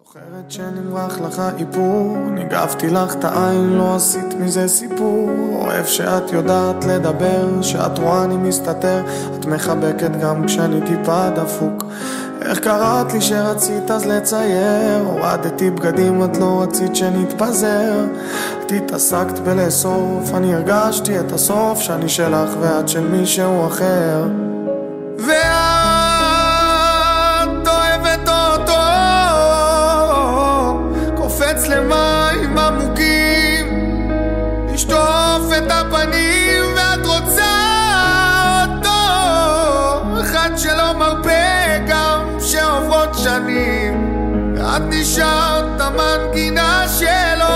זוכרת שנמרח לך איפור, ניגבתי לך את העין, לא עשית מזה סיפור. אוהב שאת יודעת לדבר, שאת רואה אני מסתתר, את מחבקת גם כשאני טיפה דפוק. איך קראת לי שרצית אז לצייר, הורדתי בגדים את לא רצית שנתפזר. את התעסקת בלאסוף, אני הרגשתי את הסוף, שאני שלך ואת של מישהו אחר. ואת אוהבת אותו, קופץ למים עמוקים, לשטוף את הפנים, ואת רוצה אותו, אחד שלא מרפא גם שעוברות שנים, ואת נשארת המנגינה שלו.